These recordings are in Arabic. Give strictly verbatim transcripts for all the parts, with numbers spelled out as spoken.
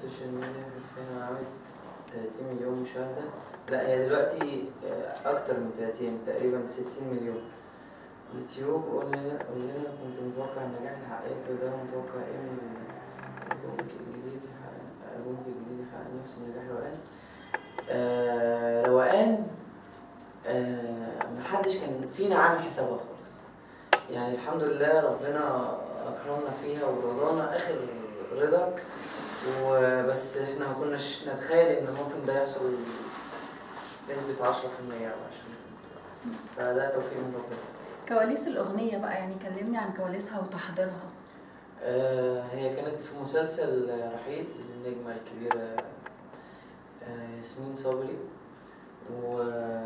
السوشيال ميديا حرفيا عملت تلاتين مليون مشاهدة. لا هي دلوقتي أكتر من تلاتين، تقريبا ستين مليون. يوتيوب قول لنا قول لنا كنت متوقع النجاح اللي حققته ده، متوقع ايه من ألبومك الجديد؟ ألبومك الجديد يحقق نفس نجاح روقان. آه روقان آه محدش كان فينا عامل حسابها خالص، يعني الحمد لله ربنا أكرمنا فيها ورضانا آخر رضا، وبس احنا ما كناش نتخيل ان ممكن ده يحصل نسبة عشرة في المية أو عشرين في المية، فده توفيق من ربنا. كواليس الأغنية بقى، يعني كلمني عن كواليسها وتحضيرها. آه هي كانت في مسلسل رحيل للنجمة الكبيرة آه ياسمين صبري، و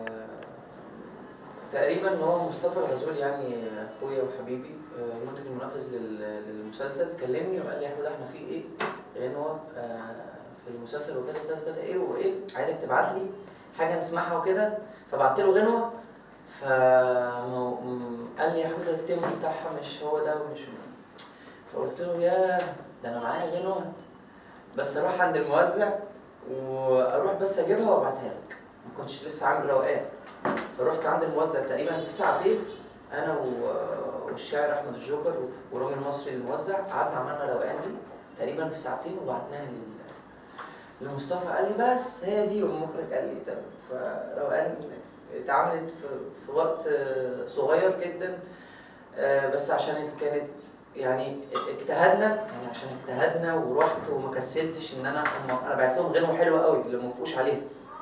تقريبا هو مصطفى الغزول يعني اخويا وحبيبي آه المنتج المنفذ للمسلسل، كلمني وقال لي يا حوده احنا في ايه غنوه آه في المسلسل وكذا كذا كذا ايه وايه، عايزك تبعت لي حاجه نسمعها وكده. فبعت له غنوه، فقال لي يا حوده التيمبو بتاعها مش هو ده ومش، فقلت له يا ده انا معايا غنوه بس اروح عند الموزع واروح بس اجيبها وابعتها لك، ما كنتش لسه عامل روقان. فروحت عند الموزع تقريبا في ساعتين، انا والشاعر احمد الجوكر ورامي المصري الموزع، قعدنا عملنا روقان دي تقريبا في ساعتين وبعتناها لمصطفى. قال لي بس هي دي، والمخرج قال لي تمام. فروقان اتعملت في, في وقت صغير جدا، بس عشان كانت يعني اجتهدنا، يعني عشان اجتهدنا ورحت وما كسلتش ان انا انا بعت لهم غنوه حلوه قوي اللي ما وافقوش عليها،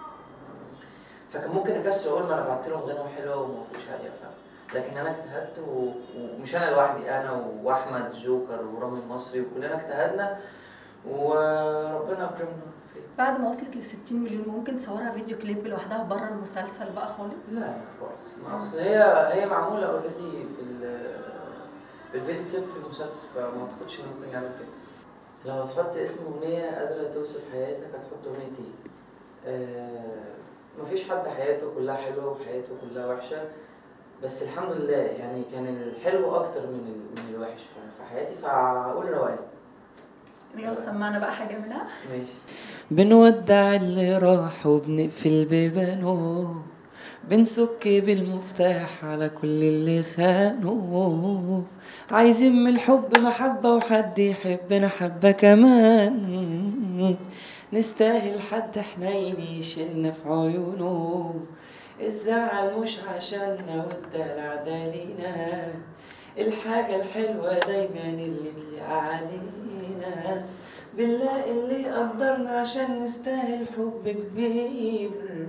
فكان ممكن اكسر اقول ما انا بعت لهم غنوه حلوه وما وافقوش عليها، فاهم؟ لكن انا اجتهدت، ومش انا لوحدي، انا واحمد جوكر ورامي المصري وكلنا اجتهدنا وربنا اكرمنا فيه. بعد ما وصلت ل ستين مليون ممكن تصورها فيديو كليب لوحدها بره المسلسل بقى خالص؟ لا لا خالص، ما اصل هي هي معموله اوريدي بالفيديو كليب في المسلسل، فما اعتقدش انه ممكن يعمل كده. لو هتحط اسم اغنيه قادره توصف حياتك هتحط اغنيتي. آه مفيش حد حياته كلها حلوه وحياته كلها وحشه، بس الحمد لله يعني كان الحلو اكتر من من الوحش في حياتي، فاقول روقان. يلا سمعنا بقى حاجه منها. ماشي. بنودع اللي راح وبنقفل بيبانه، بنسك بالمفتاح على كل اللي خانه، عايزين من الحب محبة وحد يحبنا حبة كمان، نستاهل حد حنين يشيلنا في عيونه، الزعل مش عشاننا والدلع ده لينا، الحاجة الحلوة دايما اللي تليق علينا، بنلاقي اللي يقدرنا عشان نستاهل حب كبير،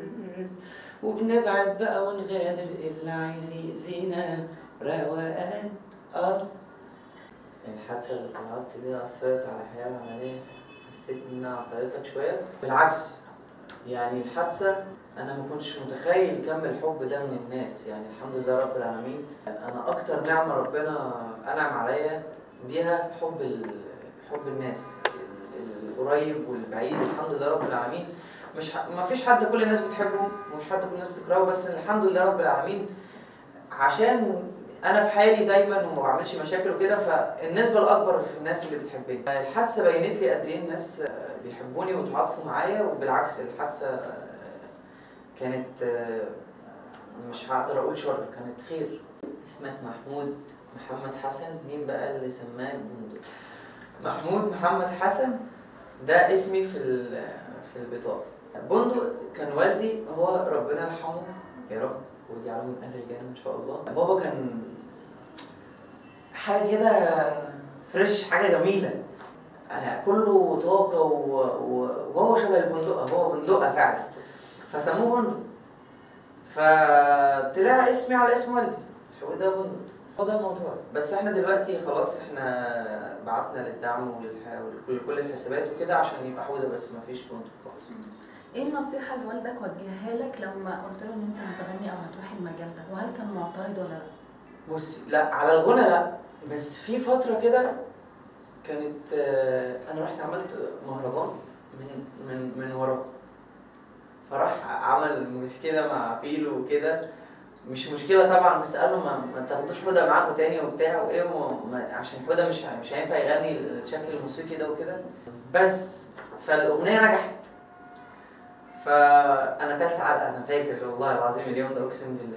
وبنبعد بقى ونغادر اللي عايز يأذينا. روقان. اه الحادثة اللي طلعت دي أثرت على الحياة العملية، حسيت إنها عطلتك شوية. بالعكس يعني الحادثة أنا ما كنتش متخيل كم الحب ده من الناس، يعني الحمد لله رب العالمين. أنا أكتر نعمة ربنا أنعم عليا بيها حب حب الناس القريب والبعيد، الحمد لله رب العالمين. مش ح... ما فيش حد كل الناس بتحبه ومش حد كل الناس بتكرهه، بس الحمد لله رب العالمين عشان انا في حالي دايما وما بعملش مشاكل وكده، فالنسبه الاكبر في الناس اللي بتحبني. الحادثه بينت لي قد ايه الناس بيحبوني وتعاطفوا معايا، وبالعكس الحادثه كانت مش هقدر اقول شر، كانت خير. اسمك محمود محمد حسن، مين بقى اللي سماك بندق؟ محمود محمد حسن ده اسمي في في البطاقه. بندق كان والدي، هو ربنا يرحمه يا رب ويجعله من اهل الجنه ان شاء الله. بابا كان حاجه كده فريش، حاجه جميله، كله طاقه، وهو شبه البندقه، هو بندقه فعلا، فسموه بندق. فطلع اسمي على اسم والدي، هو ده بندق، هو ده الموضوع. بس احنا دلوقتي خلاص احنا بعتنا للدعم ولكل الحسابات وكده عشان يبقى حوده بس، ما فيش بندق خالص. ايه النصيحه اللي والدك وجهها لك لما قلت له ان انت هتغني او هتروح المجال ده، وهل كان معترض ولا لا؟ بصي لا، على الغنى لا، بس في فتره كده كانت انا رحت عملت مهرجان من من من وراه، فراح عمل مشكله مع فيلو وكده، مش مشكله طبعا، بس قال له ما, ما تاخدوش حوده معاكوا تاني وبتاع وايه، عشان حوده مش مش هينفع يغني الشكل الموسيقي ده وكده. بس فالاغنيه نجحت. فانا اكلت علقه، انا فاكر والله العظيم اليوم ده اقسم بالله.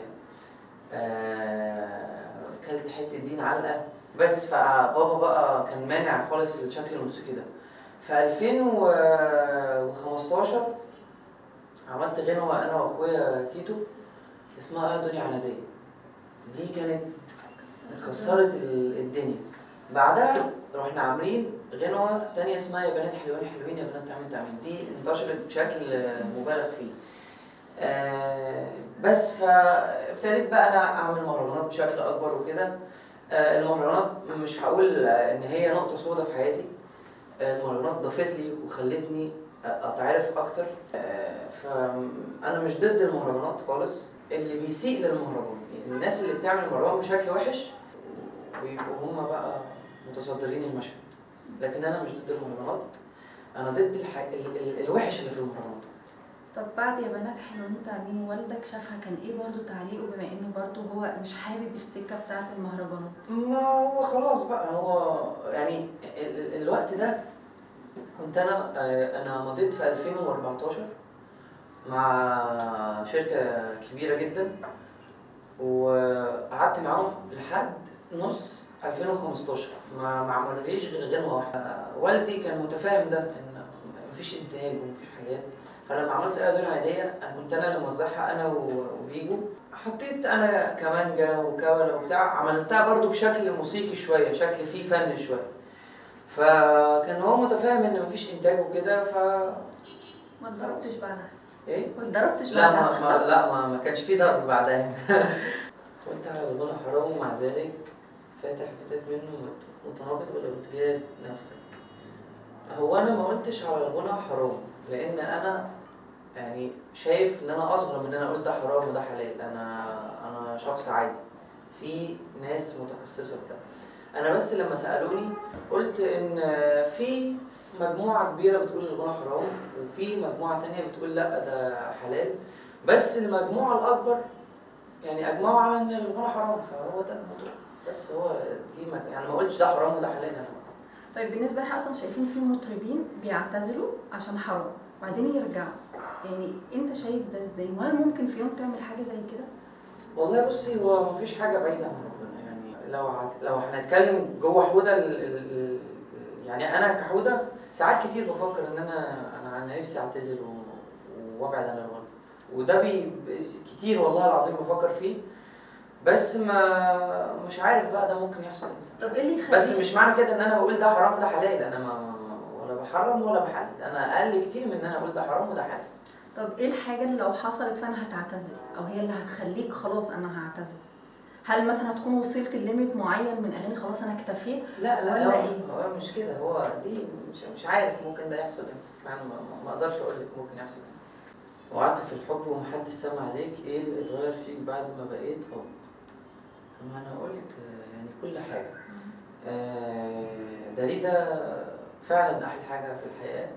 اكلت حته دين علقه. بس فبابا بقى كان مانع خالص الشكل الموسيقي ده. في ألفين وخمستاشر عملت غنوه انا واخويا تيتو اسمها يا دنيا عناديه. دي كانت كسرت الدنيا. بعدها رحنا عاملين غنوه تانية اسمها يا بنات حلوين حلوين يا بنات تعمين تعمين. دي انتشرت بشكل مبالغ فيه. آه بس فابتديت بقى انا اعمل مهرجانات بشكل اكبر وكده. آه المهرجانات مش هقول ان هي نقطه سوداء في حياتي. آه المهرجانات ضافت لي وخلتني اتعرف اكتر. آه فانا مش ضد المهرجانات خالص. اللي بيسيء للمهرجان الناس اللي بتعمل مهرجان بشكل وحش ويبقوا هم بقى متصدرين المشهد. لكن انا مش ضد المهرجانات، انا ضد الح... ال... ال... الوحش اللي في المهرجانات. طب بعد يا بنات حلوين تعمين والدك شافها كان ايه برضو تعليقه، بما انه برضو هو مش حابب السكه بتاعت المهرجانات؟ ما هو خلاص بقى هو يعني ال... الوقت ده كنت انا انا مضيت في ألفين وأربعتاشر مع شركه كبيره جدا، وقعدت معاهم لحد نص ألفين وخمستاشر ما ما عملوليش غير غنوه واحده. والدي كان متفاهم ده ان مفيش انتاج ومفيش حاجات. فلما عملت يا دنيا عناديه انا كنت انا اللي موزعها انا وفيجو. حطيت انا كمانجا وكولا وبتاع، عملتها برضو بشكل موسيقي شويه، شكل فيه فن شويه. فكان هو متفاهم ان مفيش انتاج وكده. ف ما اتضربتش بعدها؟ ايه؟ ما اتضربتش لا بعدها؟ ما, ما لا ما, ما كانش في ضرب بعدها. قلت على الغنى حرام ومع ذلك فاتح بيتك منه متناقض ولا بتجاد نفسك. هو انا ما قلتش على الغنى حرام لان انا يعني شايف ان انا اصغر من ان انا اقول ده حرام وده حلال. انا انا شخص عادي، في ناس متخصصه في ده. انا بس لما سالوني قلت ان في مجموعه كبيره بتقول الغنى حرام وفي مجموعه تانية بتقول لا ده حلال، بس المجموعه الاكبر يعني اجمعوا على ان الغنى حرام. فهو ده الموضوع بس. هو دي مج... يعني ما قلتش ده حرام وده حلال. انا طيب بالنسبه لنا اصلا شايفين في مطربين بيعتزلوا عشان حرام وبعدين يرجعوا، يعني انت شايف ده ازاي؟ وهل ممكن في يوم تعمل حاجه زي كده؟ والله بصي هو ما فيش حاجه بعيده عن ربنا. يعني لو هت... لو هنتكلم جوه حوده ال... ال... ال... يعني انا كحوده ساعات كتير بفكر ان انا انا انا نفسي اعتزل و... وابعد عن الغنى، وده بي... كتير والله العظيم بفكر فيه. بس ما مش عارف بقى ده ممكن يحصل امتى. طب ايه اللي يخليك؟ بس مش معنى كده ان انا بقول ده حرام وده حلال. انا ما ولا بحرم ولا بحلل، انا اقل كتير من ان انا اقول ده حرام وده حلال. طب ايه الحاجه اللي لو حصلت فانا هتعتزل او هي اللي هتخليك خلاص انا هعتزل؟ هل مثلا هتكون وصلت لليميت معين من اغاني خلاص انا اكتفيت؟ لا لا ولا هو, ايه؟ هو مش كده. هو دي مش مش عارف ممكن ده يحصل امتى. فانا ما, ما اقدرش اقول لك ممكن يحصل امتى. وقعدت في الحب ومحدش سمع عليك، ايه اللي اتغير فيك بعد ما بقيت حب؟ ما انا قلت يعني كل حاجه. داليدا فعلا احلى حاجه في الحياه،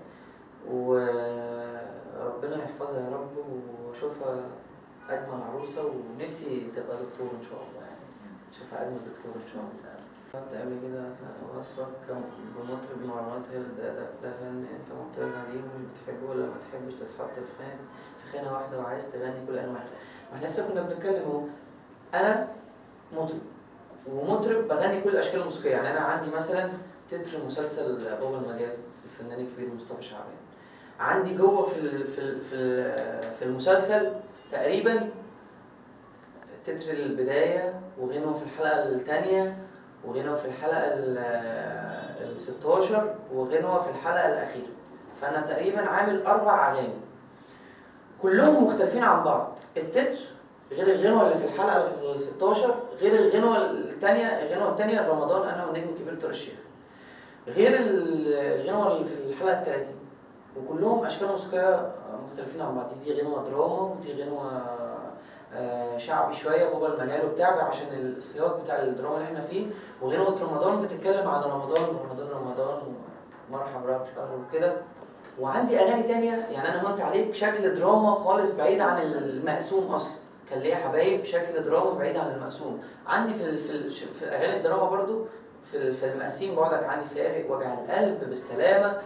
وربنا يحفظها يا رب واشوفها اجمل عروسه، ونفسي تبقى دكتور ان شاء الله. يعني اشوفها اجمل دكتور ان شاء الله. كنت قبل كده وصفك بمطرب مهرجانات ده, ده, ده فن انت معترض عليه ومش بتحبه ولا ما تحبش تتحط في خانه في خانه واحده وعايز تغني كل انواع. واحنا لسه كنا بنتكلم اهو، انا مطرب ومطرب بغني كل الاشكال الموسيقيه. يعني انا عندي مثلا تتر مسلسل بابا المجال الفنان الكبير مصطفى شعبان، عندي جوه في ال في ال في ال في المسلسل تقريبا تتر البدايه وغنوه في الحلقه الثانيه وغنوه في الحلقه ال ستاشر وغنوه في الحلقه الاخيره. فانا تقريبا عامل اربع اغاني كلهم مختلفين عن بعض. التتر غير الغنوه اللي في الحلقه ال ستاشر، غير الغنوه الثانيه الغنوه الثانيه رمضان انا والنجم الكبير ترى الشيخ، غير الغنوه اللي في الحلقه الثلاثين. وكلهم اشكال موسيقيه مختلفين عن بعض. دي غنوه دراما ودي غنوه شعبي شويه بابا المجال وبتاع عشان السياق بتاع الدراما اللي احنا فيه، وغنوه رمضان بتتكلم عن رمضان رمضان رمضان ومرحب رب شهر وكده. وعندي اغاني تانية يعني انا هونت عليك شكل دراما خالص بعيد عن المقسوم اصلا. كان ليا حبايب شكل دراما بعيد عن المقسوم. عندي في في في اغاني الدراما برضو في في المقاسيم بعدك عني فارق وجع القلب بالسلامه.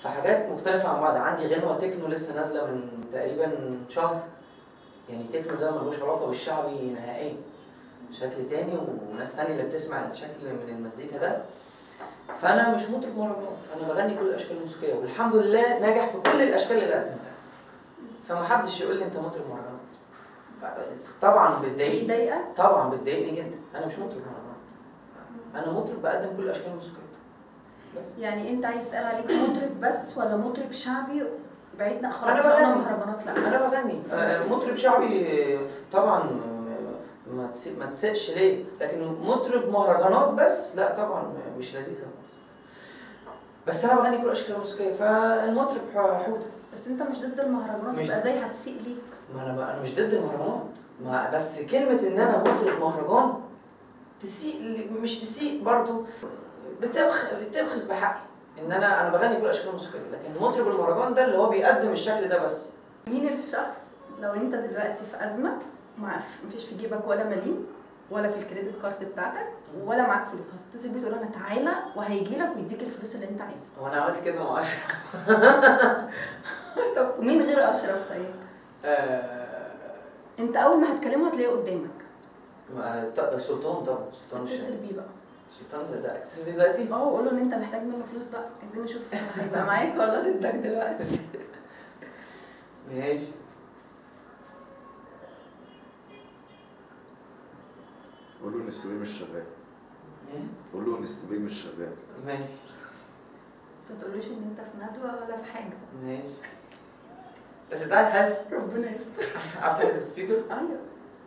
فحاجات مختلفه عن بعض. عندي غنوه تكنو لسه نازله من تقريبا شهر، يعني تكنو ده ملوش علاقه بالشعبي نهائيا، شكل تاني وناس تانية اللي بتسمع الشكل من المزيكا ده. فانا مش مطرب مهرجانات، انا بغني كل الاشكال الموسيقيه والحمد لله ناجح في كل الاشكال اللي قدمتها. فمحدش يقول لي انت مطرب مهرجانات. طبعا بتضايقني، بيضايقك؟ طبعا بتضايقني جدا. انا مش مطرب مهرجانات، انا مطرب بقدم كل الاشكال الموسيقيه بس. يعني انت عايز تقال عليك مطرب بس ولا مطرب شعبي بعيدنا خلاص؟ انا بغني مهرجانات لا، انا بغني آه، مطرب شعبي طبعا ما تسيء ما تسقش ليه، لكن مطرب مهرجانات بس لا طبعا مش لذيذه خالص. بس انا بغني كل الاشكال الموسيقيه، فالمطرب حوده. بس انت مش ضد المهرجانات، يبقى زي هتسيء ليك. ما انا بقى انا مش ضد المهرجانات، ما بس كلمه ان انا مطرب مهرجان تسيء، مش تسيء برضو، بتبخ بتبخس بحقي ان انا انا بغني كل الاشكال الموسيقيه، لكن مطرب المهرجان ده اللي هو بيقدم الشكل ده بس. مين الشخص لو انت دلوقتي في ازمه، ما فيش في جيبك ولا مليم ولا في الكريدت كارد بتاعتك ولا معاك فلوس، هتتصل بيه تقول له انا تعالى وهيجي لك ويديك الفلوس اللي انت عايزها؟ هو انا عملت كده مع اشرف. طب مين غير اشرف طيب؟ انت اول ما هتكلمه هتلاقيه قدامك. سلطان طبعا، سلطان اتصل بيه بقى. سلطان ده اتصل بيه دلوقتي؟ اه وقول له ان انت محتاج منه فلوس بقى، عايزين نشوف هيبقى معاك ولا ضدك دلوقتي. ماشي. قول له ان استبيه مش شغال. ايه؟ قول له ان استبيه مش شغال. ماشي. بس ما تقولوش ان انت في ندوه ولا في حاجه. ماشي. بس انت عارف حاسس ربنا يستر. عارف تعمل السبيكر؟ ايوه.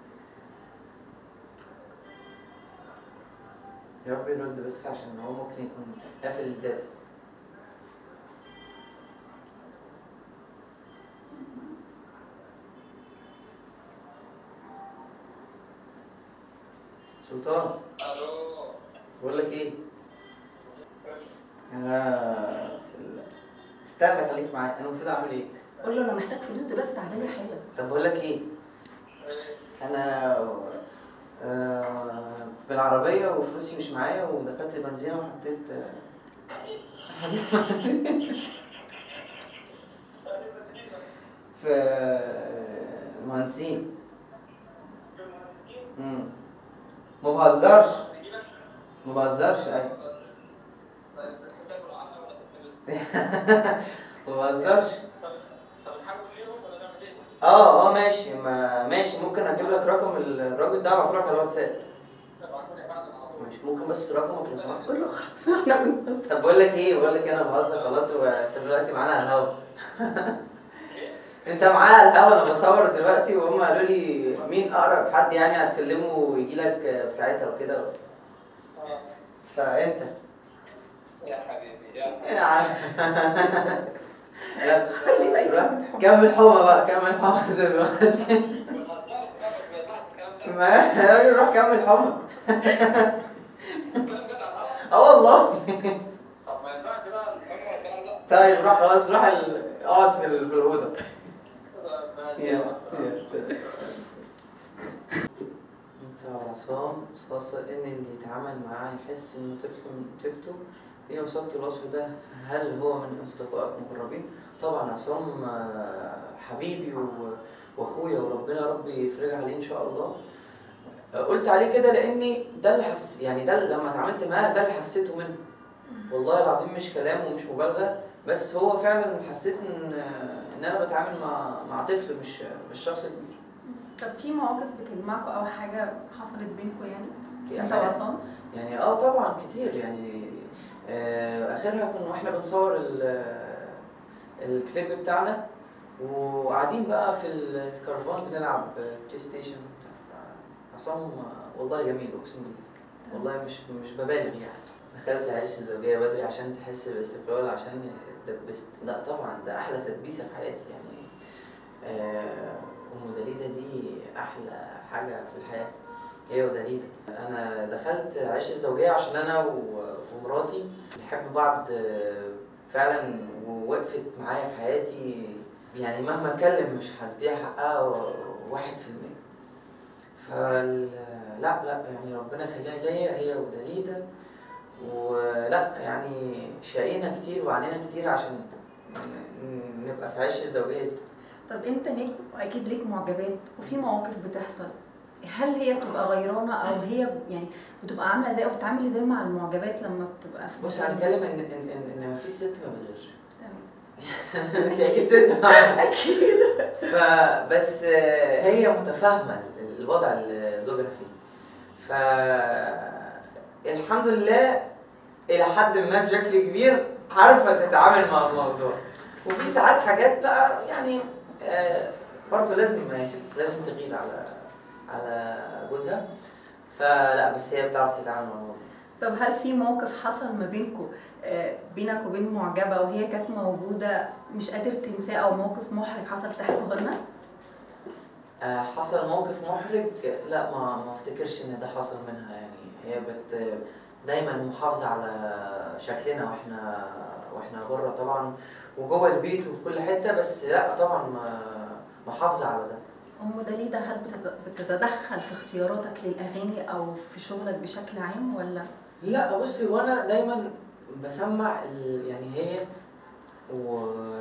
يا رب يرد بس عشان هو ممكن يكون قافل الداتا. سلطان. الو. بقول لك ايه؟ انا في ال... استنى خليك معايا، انا المفروض اعمل ايه؟ قول له انا محتاج فلوس دلوقتي تعالى لي حالا. طب بقول لك ايه؟ انا آه بالعربيه وفلوسي مش معايا ودخلت البنزينه وحطيت في المهندسين. امم ما بهزرش ما بهزرش ايوه. ما بهزرش. اه اه ماشي، ما ماشي، ممكن اجيب لك رقم الراجل ده ابعته لك على الواتساب. ماشي، ممكن بس رقمك لو سمحت. قول له خلاص احنا بنهزر. طب بقول لك ايه، بقول لك ايه، انا بهزر خلاص، وانت دلوقتي معانا على الهوا. انت معايا على الهوا، انا بصور دلوقتي وهم قالوا لي مين اقرب حد يعني هتكلمه ويجي لك في ساعتها وكده. فانت يا حبيبي يا يا عم. خليه بقى يكمل حب. كمل حمى بقى، كمل حمى دلوقتي. ما يا راجل روح كمل حمى. اه والله. طب ما ينفعش بقى الكلام ده. طيب روح خلاص، روح ال... اقعد في ال- في الاوضه. يلا يلا سلام. انت عصام صاصة ان اللي يتعامل معاه يحس انه طفل من طيبته. ليه وصفت الوصف ده؟ هل هو من اصدقائك المقربين؟ طبعا عصام حبيبي واخويا وربنا يا رب يفرجها عليه ان شاء الله. قلت عليه كده لاني ده اللي حس يعني ده اللي لما اتعاملت معاه ده اللي حسيته منه. والله العظيم مش كلام ومش مبالغه، بس هو فعلا حسيت ان ان انا بتعامل مع مع طفل مش مش شخص كبير. طب في مواقف بتجمعكم او حاجه حصلت بينكم يعني انت حاجة- وعصام؟ يعني اه طبعا كتير يعني. آه اخرها كنا واحنا بنصور ال- الكليب بتاعنا وقاعدين بقى في الكرفان بنلعب بلاي ستيشن. عصام والله جميل اقسم بالله، والله مش مش ببالغ يعني. دخلت العيش الزوجيه بدري عشان تحس بالاستقلال، عشان اتدبست. لا طبعا ده احلى تدبيسه في حياتي يعني. آه ام داليدا دي احلى حاجه في الحياه، هي وداليدا. انا دخلت عيش الزوجيه عشان انا ومراتي بنحب بعض فعلا، ووقفت معايا في حياتي يعني مهما اتكلم مش هديها حقها واحد في المية. فلا لا يعني ربنا يخليها ليا هي وداليدا. ولا يعني شقينا كتير وعانينا كتير عشان ن- نبقى في عش الزوجيه دي. طب انت نجم واكيد ليك معجبات وفي مواقف بتحصل، هل هي بتبقى غيرانه او هي يعني بتبقى عامله ازاي او بتتعامل ازاي مع المعجبات لما بتبقى في بص هنتكلم ان ان ان, إن مفيش ست ما بتغيرش. تمام. انت اكيد ست. اكيد. فبس هي متفاهمه الوضع اللي زوجها فيه. ف الحمد لله الى حد ما بشكل كبير عارفه تتعامل مع الموضوع. وفي ساعات حاجات بقى يعني آه برضه لازم هي ست لازم تغير على على جوزها. فلا بس هي بتعرف تتعامل مع الموضوع. طب هل في موقف حصل ما بينكم بينك وبين معجبه وهي كانت موجوده مش قادر تنساه، او موقف محرج حصل تحكيه لنا؟ آه حصل موقف محرج؟ لا ما ما افتكرش ان ده حصل منها. يعني هي بت دايما محافظه على شكلنا واحنا واحنا بره طبعا وجوه البيت وفي كل حته. بس لا طبعا محافظه على ده. ام داليدا هل بتتدخل في اختياراتك للاغاني او في شغلك بشكل عام ولا؟ لا بصي هو انا دايما بسمع يعني هي و...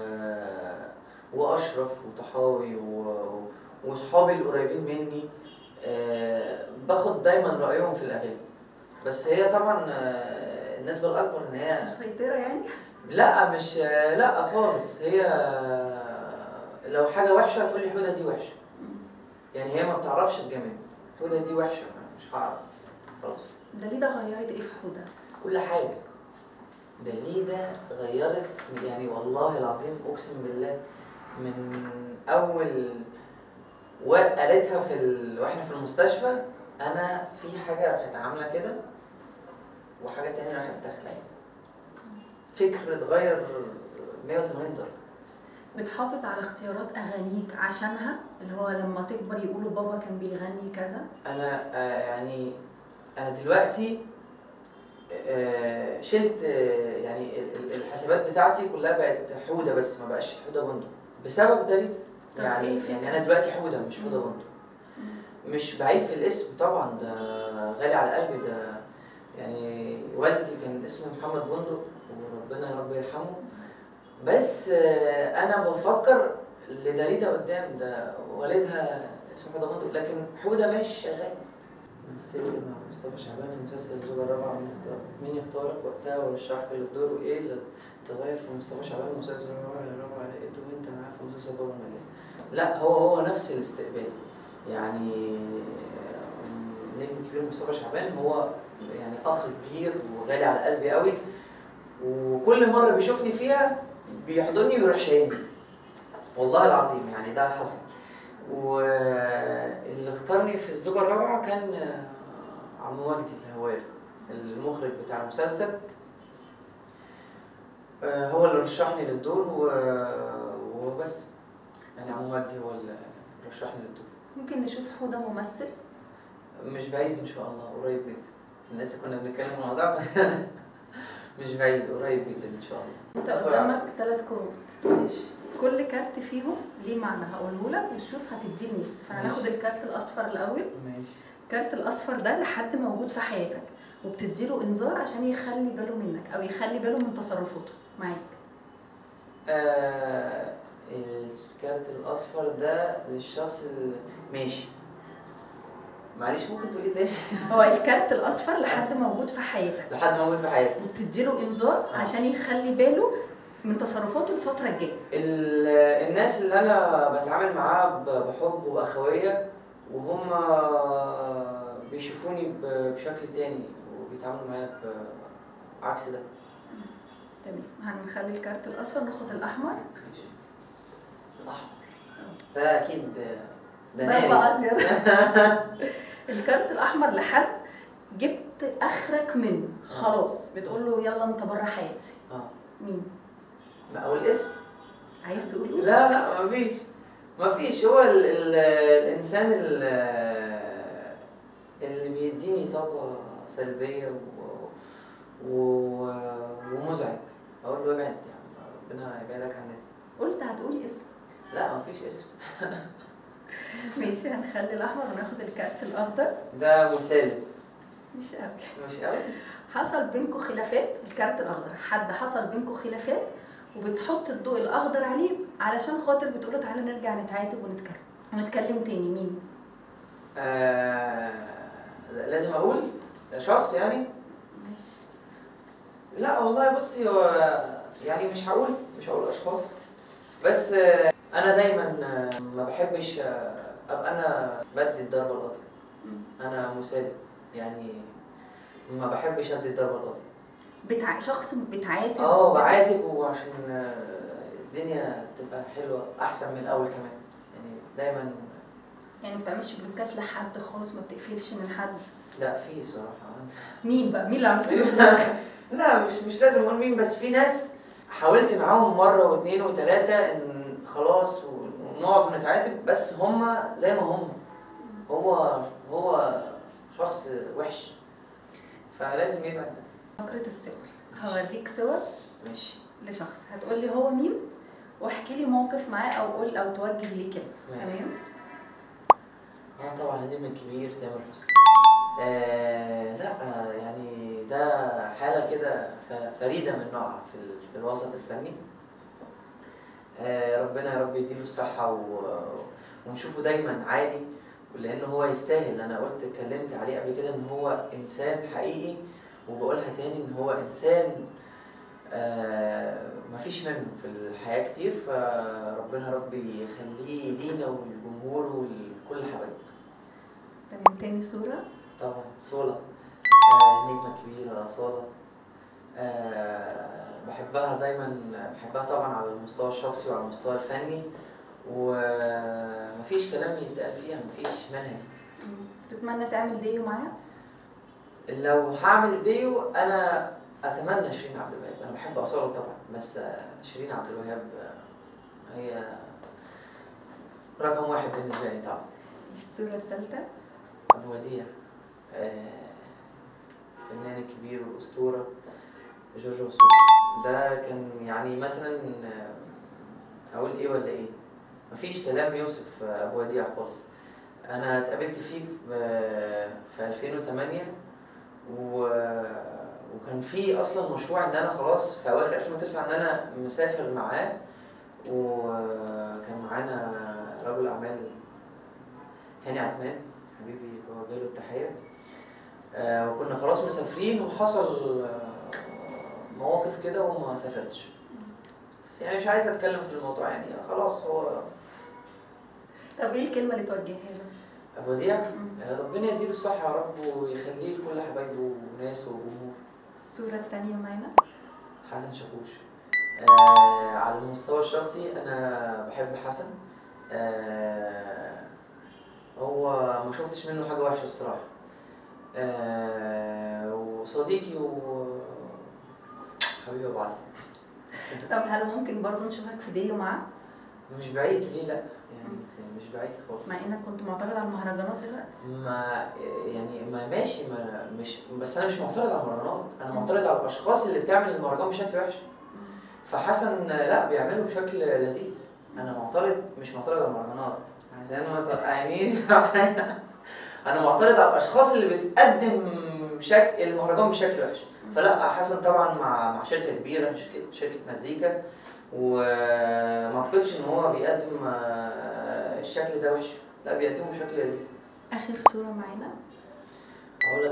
واشرف وطحاوي و... واصحابي القريبين مني أه باخد دايما رايهم في الاغاني. بس هي طبعا أه النسبه الاكبر ان هي مسيطره يعني؟ لا مش لا خالص. هي لو حاجه وحشه هتقول لي حوده دي وحشه. يعني هي ما بتعرفش تجامل. حوده دي وحشه مش هعرف خلاص. داليدا غيرت ايه في حوده؟ كل حاجه. داليدا غيرت يعني والله العظيم اقسم بالله من اول وقالتها في ال... واحنا في المستشفى انا في حاجه راحت عامله كده وحاجه تانية راحت داخله. فكر اتغير مية وتمانين درجه. بتحافظ على اختيارات اغانيك عشانها اللي هو لما تكبر يقولوا بابا كان بيغني كذا؟ انا آه يعني انا دلوقتي آه شلت آه يعني الحسابات بتاعتي كلها بقت حوده بس ما بقاش حوده بندق بسبب داليدا. يعني إيه يعني انا دلوقتي حوده مش حوده بندق. مش بعيب في الاسم طبعا ده غالي على قلبي. ده يعني والدي كان اسمه محمد بندق وربنا يا رب يرحمه. بس آه انا بفكر لداليدا قدام ده والدها اسمه حوده بندق لكن حوده ماشي شغال. مثلت مع مصطفى شعبان في مسلسل الزوجة الرابعة. مين يختار مين يختارك وقتها ورشحك للدور وايه اللي تغير في مصطفى شعبان في مسلسل الرابعة لقيته وانت معاه في مسلسل بابا المليان. لا هو هو نفس الاستقبال. يعني نجم كبير مصطفى شعبان هو يعني اخ كبير وغالي على قلبي قوي. وكل مرة بيشوفني فيها بيحضني ويروح شايلني. والله العظيم يعني ده حصل. واللي اختارني في الزوجة الرابعة كان عم وجدي الهواري المخرج بتاع المسلسل. هو اللي رشحني للدور وبس. يعني عم وجدي هو اللي رشحني للدور. ممكن نشوف حوده ممثل؟ مش بعيد ان شاء الله قريب جدا. احنا لسه كنا بنتكلم في الموضوع مش بعيد قريب جدا ان شاء الله. انت قدامك ثلاث كروت ماشي كل كارت فيهم ليه معنى هقوله لك وتشوف هتديه مين. فهناخد الكارت الاصفر الاول. ماشي. الكارت الاصفر ده لحد موجود في حياتك وبتديله انذار عشان يخلي باله منك او يخلي باله من تصرفاته معاك. آه الكارت الاصفر ده للشخص اللي ماشي. معلش ممكن تقولي تاني؟ هو الكارت الاصفر لحد موجود في حياتك لحد موجود في حياتي وبتديله انذار عشان يخلي باله من تصرفاته الفتره الجايه. الناس اللي انا بتعامل معاها بحب واخويه وهم بيشوفوني بشكل تاني وبيتعاملوا معايا بعكس ده. تمام. هنخلي الكارت الاصفر ناخد الاحمر. الاحمر ده اكيد ده ده بقى زياده. الكارت الاحمر لحد جبت اخرك منه خلاص بتقول له يلا انت بره حياتي. اه مين؟ ما اقول اسم؟ عايز تقول؟ لا لا مفيش مفيش. هو ال ال الانسان اللي بيديني طاقه سلبيه و و ومزعج اقول له ابعد يعني ربنا يبعدك عني. قلت هتقولي اسم؟ لا مفيش اسم. ماشي. هنخلي الاحمر وناخد الكارت الاخضر. ده مسالم. مش قوي. مش قوي. حصل بينكم خلافات. الكارت الاخضر حد حصل بينكم خلافات وبتحط الضوء الاخضر عليه علشان خاطر بتقوله تعالى نرجع نتعاتب ونتكلم ونتكلم تاني. مين؟ آه لازم اقول شخص يعني؟ ماشي. لا والله بصي، هو يعني مش هقول مش هقول اشخاص، بس آه، انا دايما آه، ما بحبش آه، ابقى انا بدي الضربه القاضيه. انا مسالم يعني، ما بحبش ادي الضربه القاضيه. بتع... شخص بتعاتب اه بعاتب، وعشان آه، الدنيا تبقى حلوه احسن من الاول كمان، يعني دايما. يعني ما بتعملش بلوكات لحد خالص، ما بتقفلش من حد؟ لا في صراحه. مين بقى؟ مين اللي عملت له بلوك؟ لا مش مش لازم اقول مين، بس في ناس حاولت معاهم مره واثنين وثلاثه ان خلاص ونقعد ونتعاتب، بس هم زي ما هم، هو هو شخص وحش، فلازم يبعد. فقرة الصور. هوريك صور ماشي. لشخص، هتقول لي هو مين واحكي لي موقف معاه او قول او توجه ليه كلمه. ماشي. تمام؟ اه طبعا النجم الكبير تامر حسني. آه لا آه يعني ده حالة كده ف- فريدة من نوعها في, ال- في الوسط الفني. آه ربنا يا رب يديله الصحة و- ونشوفه دايما عالي، لأن هو يستاهل. أنا قلت اتكلمت عليه قبل كده إن هو إنسان حقيقي، وبقولها تاني إن هو إنسان آه مفيش منه في الحياة كتير، فربنا رب يخليه لينا وللجمهور ولكل حبايبه. تمام. تاني صوره. طبعا صولة، آه نجمة كبيرة أصالة. آه بحبها دايما، بحبها طبعا على المستوى الشخصي وعلى المستوى الفني، ومفيش كلام يتقال فيها، مفيش منها دي. تتمنى تعمل ديو معاها؟ لو هعمل ديو أنا أتمنى شيرين عبد الوهاب. أنا بحب أصالة طبعا، بس آه، شيرين عبد الوهاب آه، هي رقم واحد بالنسبة لي طبعا. الصوره الثالثه. أبو وديع، آه، الفنان الكبير والأسطورة جورج وسوف. ده كان يعني مثلا آه، أقول إيه ولا إيه؟ مفيش كلام يوصف آه، أبو وديع خالص. أنا اتقابلت فيه في آه، في ألفين وثمانية، و- وكان في أصلا مشروع إن أنا خلاص في أواخر ألفين وتسعة إن أنا مسافر معاه، وكان معانا رجل أعمال هاني عثمان حبيبي، بوجه له التحية. آه وكنا خلاص مسافرين، وحصل آه مواقف كده وما سافرتش، بس يعني مش عايز اتكلم في الموضوع يعني، خلاص هو. طب ايه الكلمه اللي توجهها له؟ ابو وديع آه ربنا يديله الصحة يا رب، ويخليه لكل حبايبه وناسه وجمهور. الصوره الثانيه معانا. حسن شاكوش. آه على المستوى الشخصي انا بحب حسن. آه هو ما شفتش منه حاجة وحشة الصراحة. آه وصديقي وحبيبي ابو علي. طب هل ممكن برضه نشوفك في ديو معاه؟ مش بعيد، ليه لا يعني، مش بعيد خالص. مع انك كنت معترض على المهرجانات دلوقتي. ما يعني ما ماشي، ما مش بس انا مش معترض على المهرجانات، انا معترض على الاشخاص اللي بتعمل المهرجان بشكل وحش. فحسن لا بيعمله بشكل لذيذ. انا معترض، مش معترض على المهرجانات عشان ما توقعنيش. انا معترض على الاشخاص اللي بتقدم شكل المهرجان بشكل وحش. فلا حسن طبعا مع مع شركه كبيره، شركه شركه مزيكا، وما اعتقدش ان هو بيقدم آه، الشكل ده وحش، لا بيقدمه بشكل لذيذ. اخر صوره معانا. اقول لك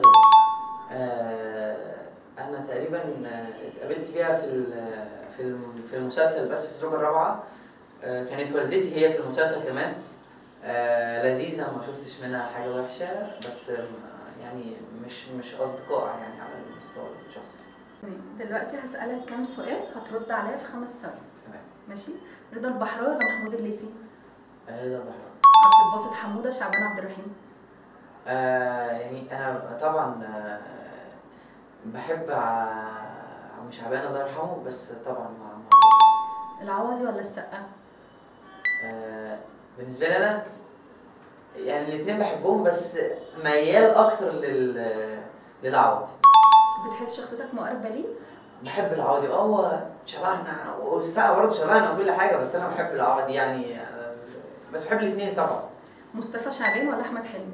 آه انا تقريبا آه، اتقابلت بيها في ال- في الم- في المسلسل، بس في الزوجه الرابعه. آه كانت والدتي هي في المسلسل كمان. آه لذيذه، ما شفتش منها حاجه وحشه، بس آه، يعني مش مش اصدقاء يعني على المستوى الشخصي. تمام. دلوقتي هسألك كام سؤال هترد عليا في خمس ثواني. تمام. ماشي؟ رضا البحراوي ولا محمود الليثي؟ آه، رضا البحراوي. عبد الباسط حموده شعبان عبد الرحيم؟ آه يعني انا طبعا آه بحب ع- عم شعبان الله يرحمه، بس طبعا مع مع العوضي ولا السقا؟ آه بالنسبه لي انا يعني الاثنين بحبهم، بس ميال اكثر لل للعوضي. بتحس شخصيتك مقربه ليه؟ بحب العوضي، اه هو شبهنا، والسقا برضه شبهنا وكل حاجه، بس انا بحب العوضي يعني آه، بس بحب الاثنين طبعا. مصطفى شعبان ولا احمد حلمي؟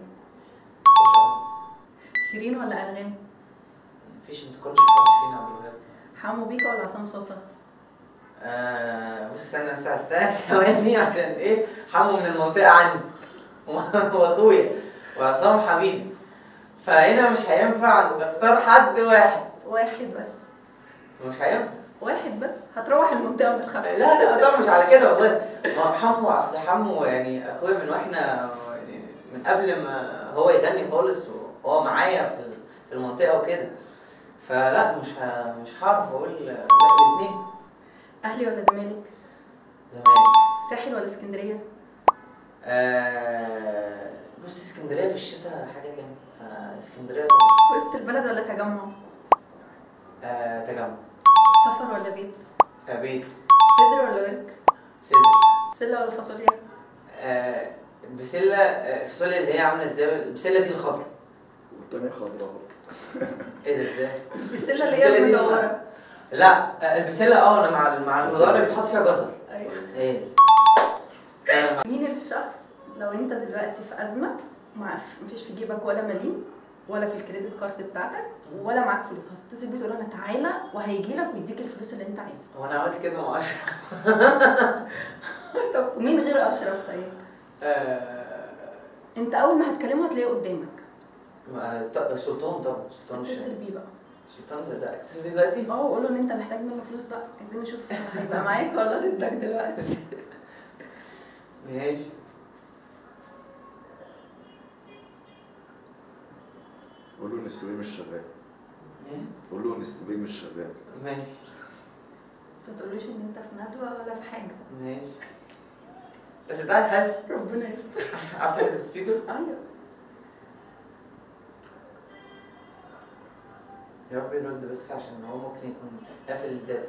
شيرين ولا انغام؟ مفيش انتقاد لحد شيرين عبد الوهاب. حمو بيكا ولا عصام صاصا؟ آه بص استنى بس هستنى ثواني عشان ايه، حمو من المنطقة عندي واخويا وعصام حبيبي، فهنا مش هينفع نختار حد واحد. واحد بس. مش هينفع واحد بس هتروح المنطقه ما تخافش. لا لا طبعا مش على كده والله. ما حمو اصل حمو يعني اخويا من واحنا يعني من قبل ما هو يغني خالص وهو معايا في في المنطقه وكده، فلا مش ه... مش هعرف اقول لا الاثنين. اهلي ولا زمالك؟ زمالك. ساحل ولا اسكندريه؟ آه بص اسكندريه في الشتاء حاجه تانية، فاسكندريه طبعا. وسط البلد ولا تجمع؟ آه تجمع. سفر ولا بيت؟ آه بيت. صدر ولا ورك؟ صدر. بسله ولا فاصوليا؟ آه بسله. آه فاصوليا اللي هي عامله ازاي؟ البسله دي الخضراء. والتانية خضراء. ايه ده ازاي؟ البسله اللي هي المدوره. لا البسله اه انا مع مع الخضار اللي بيتحط فيها جزر. ايوه. ايه دي؟ مين الشخص لو انت دلوقتي في ازمه مع مفيش في جيبك ولا مليم ولا في الكريدت كارد بتاعتك ولا معاك فلوس، هتتصل بيه تقول له انا تعالى وهيجي لك ويديك الفلوس اللي انت عايزها؟ هو انا عملت كده مع اشرف. طب مين غير اشرف طيب؟ آه، انت اول ما هتكلمه هتلاقيه قدامك. ما- ط- سلطان طبعا سلطان اتصل الشام. بيه بقى. سلطان ده ده اتصل بيه دلوقتي؟ اه وقول له ان انت محتاج منه فلوس بقى، عايزين نشوف هيبقى معاك ولا ضدك دلوقتي. ماشي. قول له ان السباق مش شغال. ايه؟ قول له ان السباق مش شغال. ماشي. بس ما تقولوش ان انت في ندوه ولا في حاجه. ماشي. بس ده حاسس ربنا يستر. افتح السبيكر. ايوه. يا رب يرد بس عشان هو ممكن يكون قافل الداتا.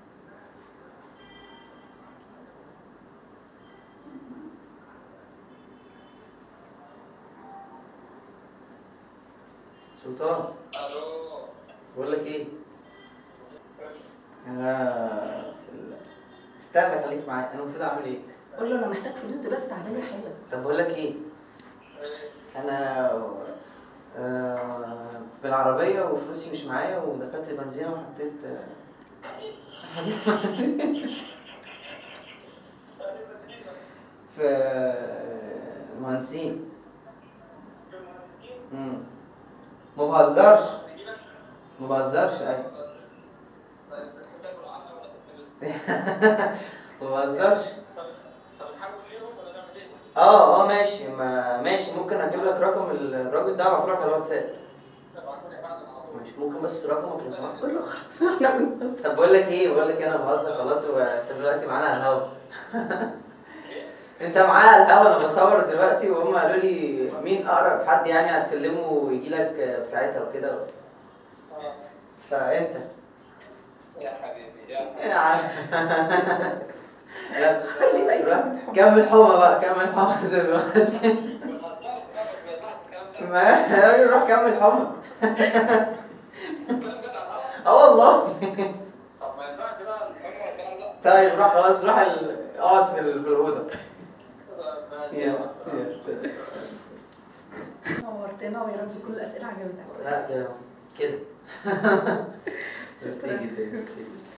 سلطان الو. بقول لك ايه؟ انا في ال... استنى خليك معايا، انا المفروض اعمل ايه؟ قول له انا محتاج فلوس دلوقتي تعالى لي حالا. طب بقول لك ايه؟ انا آه بالعربيه وفلوسي مش معايا ودخلت البنزينه وحطيت في المهندسين. امم ما بهزرش ما بهزرش ايوه. ما بهزرش. اه اه ماشي، ما ماشي ممكن اجيب لك رقم الراجل ده ابعته لك على الواتساب. ماشي ممكن بس رقمك لو سمحت. قول له خلاص احنا بنهزر. طب بقول لك ايه بقول لك ايه انا بهزر خلاص، وانت دلوقتي معانا على الهوا. انت معايا على الهوا، انا بصور دلوقتي وهم قالوا لي مين اقرب حد يعني هتكلمه ويجي لك في ساعتها وكده، فانت يا حبيبي يا يا عم. لا خليه بقى روح يكمل حب. كمل حمى بقى، كمل حمى دلوقتي. ما يا راجل روح كمل حمى. اه والله. طب ما ينفعش بقى الحمى والكلام ده. طيب روح خلاص، روح ال... اقعد في ال- في الاوضه. ماشي. يلا يلا سلام. نورتنا ويا رب كل الاسئله عجبتك. لا كده كده. ميرسي جدا ميرسي.